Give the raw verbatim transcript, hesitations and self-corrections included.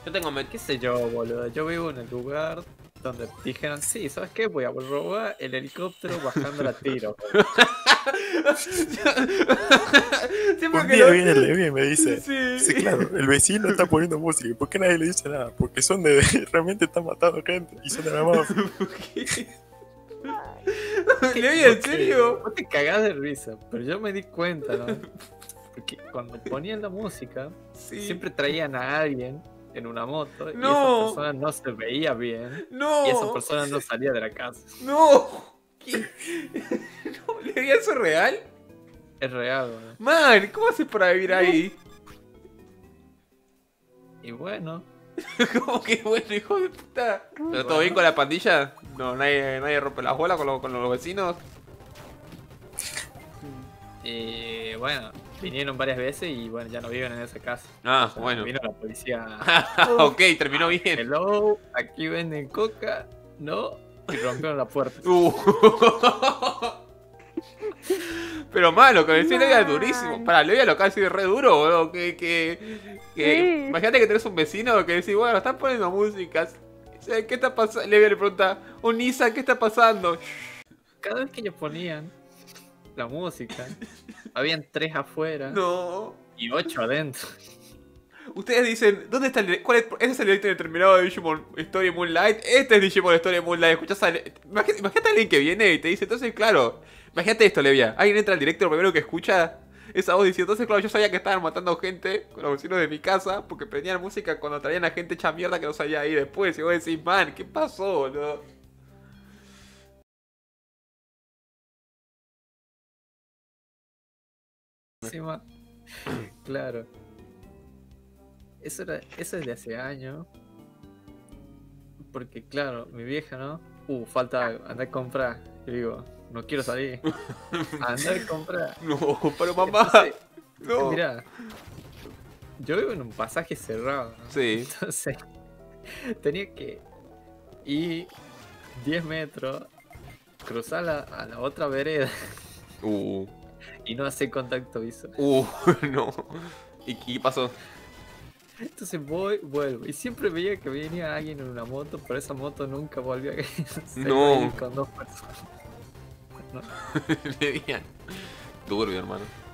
Yo tengo... Me... ¿Qué sé yo, boludo? Yo vivo en el lugar donde dijeron, sí, ¿sabes qué? Voy a robar el helicóptero bajando la tiro. Un que día lo... viene el Levi y me dice, Sí. sí, claro, el vecino está poniendo música. ¿Y por qué nadie le dice nada? Porque son de... realmente están matando gente y son de la mafia. Levi, ¿en serio? Vos te cagás de risa, pero yo me di cuenta, ¿no? Porque cuando ponían la música, Sí. siempre traían a alguien en una moto y No. esa persona no se veía bien No. y esa persona no salía de la casa. No. ¿Qué? No, Levi, ¿eso es real? Es real, ¿no? Man, ¿cómo haces para vivir ahí? Y bueno, ¿Cómo que bueno, hijo de puta? ¿Pero todo Bueno. bien con la pandilla? No, nadie, nadie rompe las bolas con, lo- con los vecinos. y bueno, vinieron varias veces y bueno, ya no viven en esa casa. Ah, O sea, bueno. Vino la policía. Ok, terminó bien. Hello, aquí venden coca, ¿no? Y rompieron la puerta. Uh. Pero malo, con el Levi es durísimo. Para Levi lo casi es re duro, boludo. Que, que, que... Sí. Imagínate que tenés un vecino que decís, bueno, están poniendo músicas. ¿Qué está pasando? Levi le pregunta, un Nissan, ¿qué está pasando? Cada vez que ellos ponían la música, habían tres afuera No. y ocho adentro. Ustedes dicen, ¿dónde está el... ¿Cuál es? ¿Este es el directo determinado de Digimon Story Moonlight? Este es Digimon Story Moonlight. Escuchás a... Imagínate, imagínate a alguien que viene y te dice, entonces, claro... Imagínate esto, Levia. Alguien entra al directo, lo primero que escucha esa voz diciendo, entonces, claro, yo sabía que estaban matando gente con los vecinos de mi casa porque prendían música cuando traían a gente hecha mierda que no salía ahí después. Y vos decís, man, ¿qué pasó, boludo? Encima, claro. Eso, era, eso es de hace años. Porque, claro, mi vieja, ¿no? Uh, falta andar a comprar. Y digo, no quiero salir. Andar a comprar. No, pero mamá. Entonces, No. Mirá, yo vivo en un pasaje cerrado, ¿no? Sí. Entonces, tenía que ir diez metros, cruzar la, a la otra vereda Uh. y no hacer contacto visual. Uh, no. ¿Y qué pasó? Entonces voy, vuelvo. Y siempre veía que venía alguien en una moto, pero esa moto nunca volvió a se No. iba a ir con dos personas. No. Le digan. Turbio, hermano.